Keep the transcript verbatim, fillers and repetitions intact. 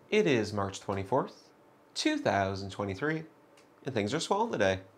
It is March twenty-fourth, two thousand twenty-three, and things are swell today.